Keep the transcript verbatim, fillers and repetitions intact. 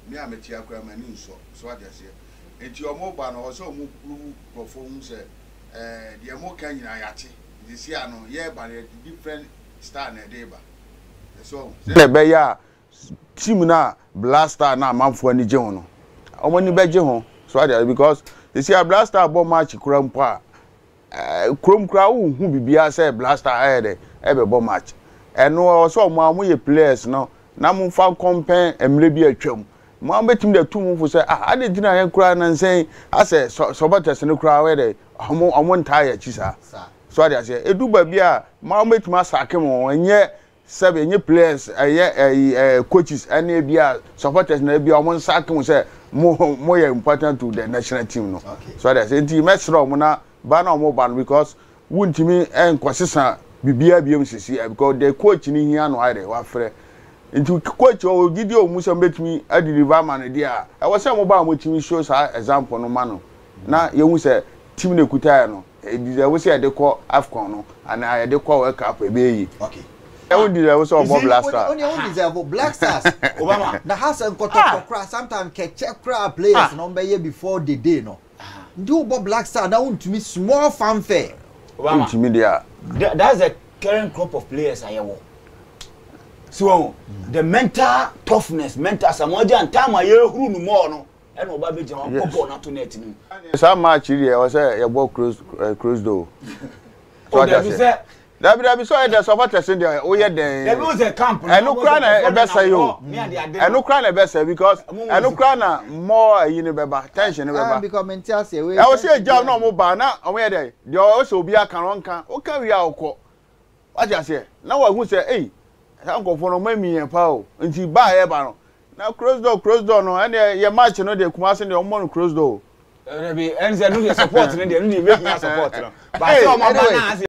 me ameti akwa mani nso so adase enti omo ba no so omo prove perform say eh the mo kan nyina yate this year no ye ba different star na dey ba so le be ya team na BlackStars na amanfo ani je ho no omo ni be je ho so adase because this year BlackStars bo match kura mpo a eh krom kura wo hu bibia say BlackStars eh de e be bo match eno so omo amoye players no na mo fa compare emre bi atwam mo am betim da tu mo fu say ah ade dina yan kura na nsen ase sobates ne kura we de omo omo ntaa ya chi sa so ade ase edu ba bi a mo am betim asake mo enye sebe enye players eye coaches ene bi a supporters na bi omo nsake mo say mo mo ye important to the national team no so ade ase nti mesro mo na ba na omo ban because wuntimi enkwosesa bibia biem sisi because the coach ni hia no ade wa frɛ nti coach o gidi o musa betimi adeliver man dia e wo se mo ba mo timi show sa example no ma no na ye hu se team na kuta no e di wo se de ko Afcon no ana ye de ko World Cup e be yi okay e wo di wo se o BlackStars only only deserve BlackStars Obama na has en koto kra sometimes ke check kra players no be ye before the day no ndi wo BlackStars na wontumi small fanfare Obama ntimi dia that's the current crop of players ayewo so mm. the mental toughness mental samoja and time aye huru no more no e no ba beje won popo na to net ni some match here was say you ball close uh, close door so that say that be that be so the supporters in there o ye den there was a camp and no cry na e be say yo and no cry na be say because and no cry na more you know beba tension no beba because mental say we I was say jam no mo ba na o ye dey the o so obi aka ron kan o kan wi akọ what you say na wa hu say eh Uncle for no mami en pa o nti ba e ba no na close door close door no and ye match no dey kuma se dey omo no close door e be en say no support no dey no dey make me support no but say o ma ba na